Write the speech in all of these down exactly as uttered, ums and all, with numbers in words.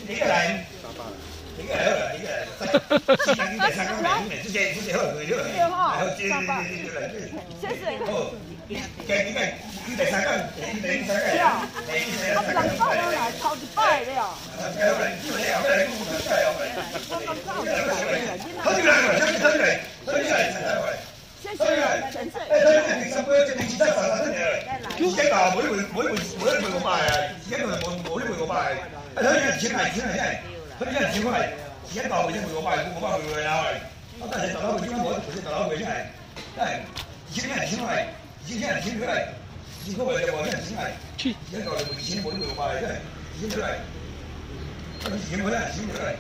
你个来，你个来好啦，你个来，四三九第三讲来，这些这些好，对了，然后这这这这来， 谢谢。 好，今你个你第三讲，你第三讲，第第三讲。 啊，人讲了来，头一摆了。 好就来，好就来，好就来，好就来，好就来。 谢谢先生。 哎，对对，三杯这边其他啥啥真嘅，以前搞每每每每每每個拜啊，以前佢冇冇呢每個拜，啊睇下錢係錢係真係，佢啲人錢係，以前搞每每個拜，每個拜每個啊，我但係大佬佢點解冇？佢大佬佢真係，真係以前人錢係，以前人錢佢係，以前我哋話啲人錢係，以前搞每錢冇呢每個拜真係，以前佢係，以前佢係錢佢係。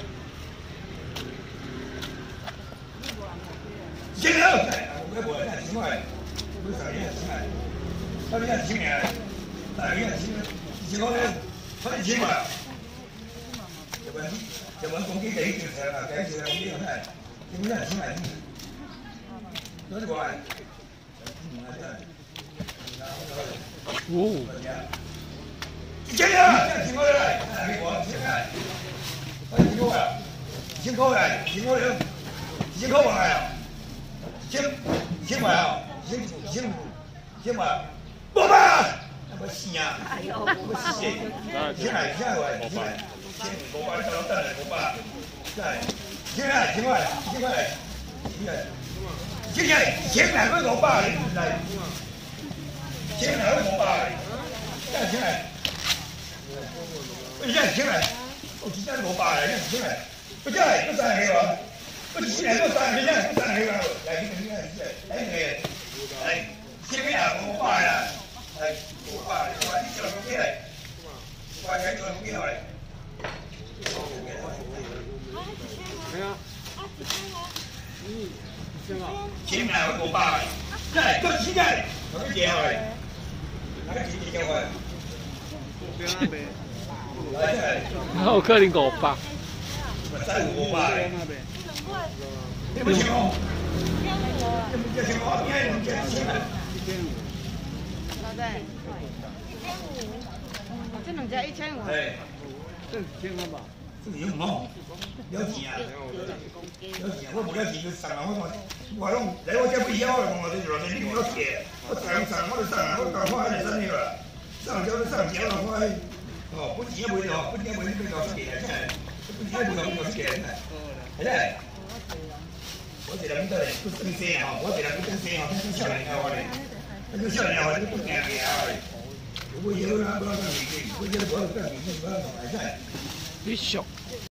现在我我我看情况，我啥也情况，他们看情况，哪个看情况？情况呢？他的情况，这边这边公给给一条了，给一条我们要看，你们看情况，那是过来， 哦， 这样，情况来，美国情况，他情况呀，情况来，情况来，情况来啊。先先买啊，先先先买，冇买，那么死啊，我死先，先来先来，先来，先冇买，再老等来冇买，来，先来先来，先来，先来，先来，先来个冇买，来，先来个冇买，再先来，再先来，我今天冇买，先来，不进来，不上来个。我今年都三十年，三十年了，来你们看，来你们，来，前面啊，我爸呀，来，我爸，我爸你叫什么来？我爸叫什么来？ 咩啊？嗯，先啊。 前面啊，我爸，来，都起来，我们接来，那个姐姐叫我， 边那边。 来来， 然後可能五百。 我再我爸。你不行哦，你不行哦，你还能接起来？ 老弟，一千五，这两只一千五。 哎， 这千块吧。 这个有冇？有钱啊？有钱，我冇了钱就上啊！我我我拢嚟我这不要了，我这就你给我钱，我上上我就上，我搞花还是上去了，上交就上交了，我哦不钱不了，不钱不你别搞钱，不钱不搞不搞钱，係咪？我这人都係都登聲啊！我這人都登聲啊，都少年啊我哋，都少年啊我哋都驚嘅啊我哋。我有啦，我講年紀，我有我講年紀，我講係真係。 你熟。